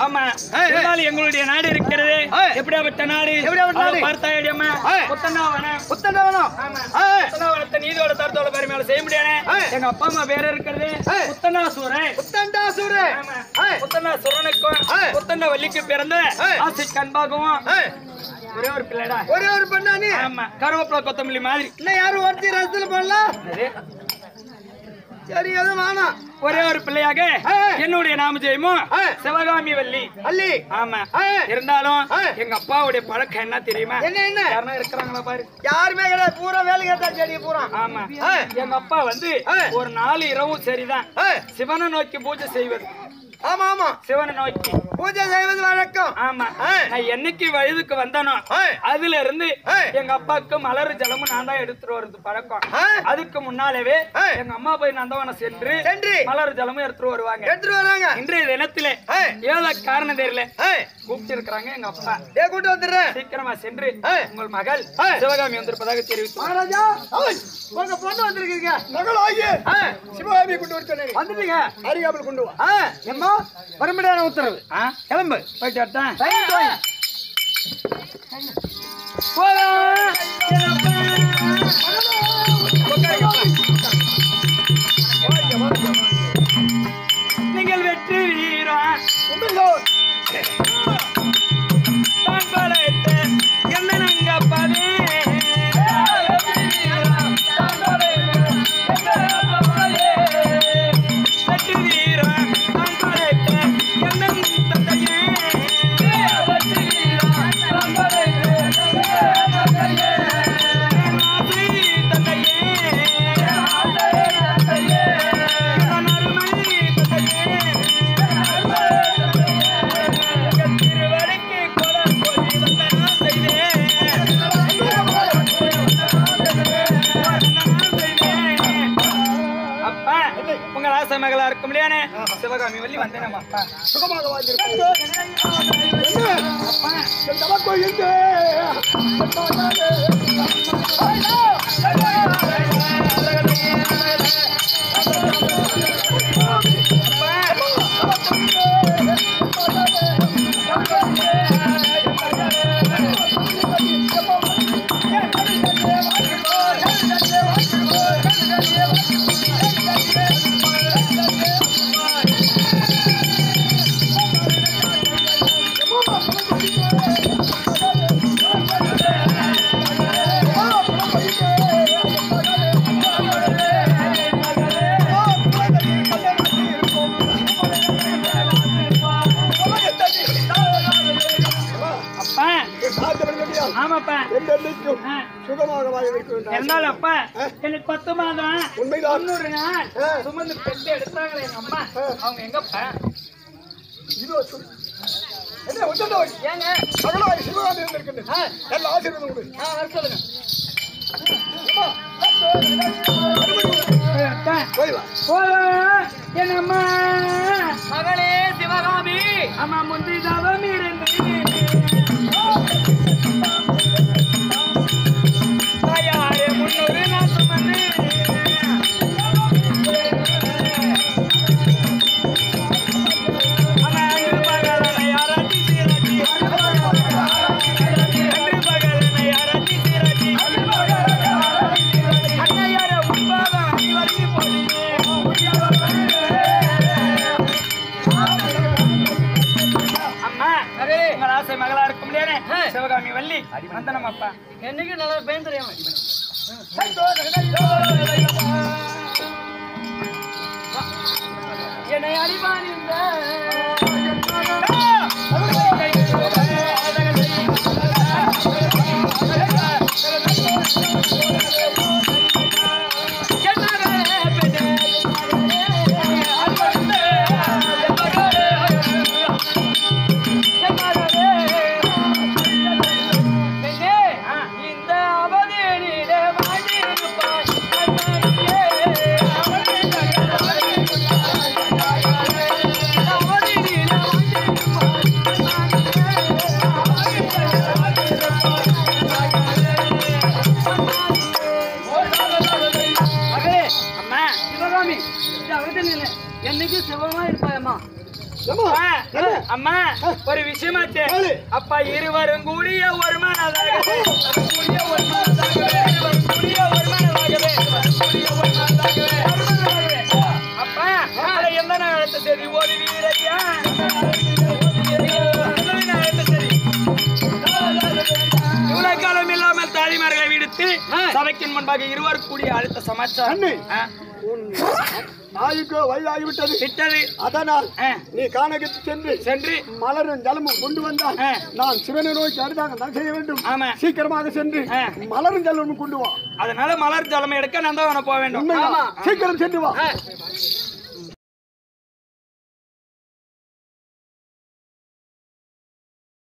ஆமா எங்களுடைய நாடு இருக்கிறது. எப்படியாப்பட்ட நாடு பார்த்தாயடியம்மா புத்தனாவனத்தை நீதியோட தரத்தோட பெருமையால செய்ய முடியாது. எங்க அப்பா அம்மா பேர இருக்கிறது புத்தனாசூரன். புத்தனாசூரனுக்கும் புத்தன வள்ளிக்கு பிறந்த ஆசை கண்பாகவும் ஒரே ஒரு பிள்ளைடா, ஒரே ஒரு பண்ணானி. ஆமா, கருவேப்பிலை கொத்தமல்லி மாதிரி இல்ல யாரும் ஒருத்தி ரசத்துல போடலாம். சரி, அது வேணாம். ஒரே ஒரு பிள்ளையாக என்னுடைய நாம ஜெயமும் சிவகாமி வள்ளி. ஆமா, இருந்தாலும் எங்க அப்பாவுடைய பழக்கம் என்ன தெரியுமா? என்ன யாருன்னா இருக்கிறாங்களா பாரு, யாருமே கிடையாது, பூரா வேலை கேட்டா செடி பூரா. ஆமா, எங்க அப்பா வந்து ஒரு 4 இரவும் சரிதான் சிவனை நோக்கி பூஜை செய்வது. ஆமா ஆமா, சிவனை நோக்கி பூஜை செய்வது வழக்கம். ஆமா, நான் என்னைக்கு வயதுக்கு வந்தனோ அதுல இருந்து எங்க அப்பாவுக்கு மலர் ஜலமும் நான் தான் எடுத்துட்டு வருது பழக்கம். அதுக்கு முன்னாலேவே எங்க அம்மா போய் நந்தவனம் சென்று மலர் ஜலமும் எடுத்துட்டு வருவாங்க. இன்றைய தினத்திலே ஏதோ காரணம் தெரியல கூப்பிட்டு இருக்கிறாங்க எங்க அப்பா. கூப்பிட்டு வந்துடுறேன், சீக்கிரமா சென்று உங்கள் மகள் சிவகாமி வந்திருப்பதாக தெரிவித்து உங்க பொண்ணு வந்திருக்கீங்க. சிவகாமி கொண்டு வர சொன்னீங்க, வந்துட்டீங்க. அரிகாமல் கொண்டு வா. எம்மா பரம்பரையான உத்தரவு, கிளம்பு போயிட்டு வரட்டேன். நீங்கள் வெற்றி வீரன் என்ன நங்க பதே மகளா இருக்க முடியானே சிவகாமி வள்ளி வந்தேன். அப்பா சுகமாக இருந்தாலும் அப்பா எனக்கு 10 மாதம் 90 நாள் சுமந்து பெற்று எடுத்தாங்களே எங்க அம்மா. அவங்க எங்கப்பா? என்னம்மா மகளே சிவகாமி, அம்மா முந்தி தவம் இருந்து மகளா இருக்க முடியாது சிவகாமி வள்ளி வந்தனம். அப்பா என்னைக்கு நல்லா பயன் தெரியாம என்னை அடிவான் இந்த விஷயமாச்சே. அப்பா இருவரும் கூடிய ஒரு மனதாகவே அப்பா அதை எந்த நேரத்தை சரி ஒரு வீரஜா இவ்வளவு காலம் இல்லாமல் தாலிமார்களை விடுத்து சபைக்கின் முன்பாக இருவர் கூடிய அழுத்த சமாச்சாரம். நாய்க்கோ வயதாகிவிட்டது விட்டது. அதனால் நீ கானகத்து சென்று மலரும் ஜலமும் கொண்டு வந்தால் நான் சிவனை நோக்கி அருதாக செய்ய வேண்டும். ஆமா, சீக்கிரமாக சென்று மலரும் ஜலமும் கொண்டு வா. அதனால மலர் ஜலம் எடுக்க நந்தவனம் போக வேண்டும். சீக்கிரம் சென்று வா.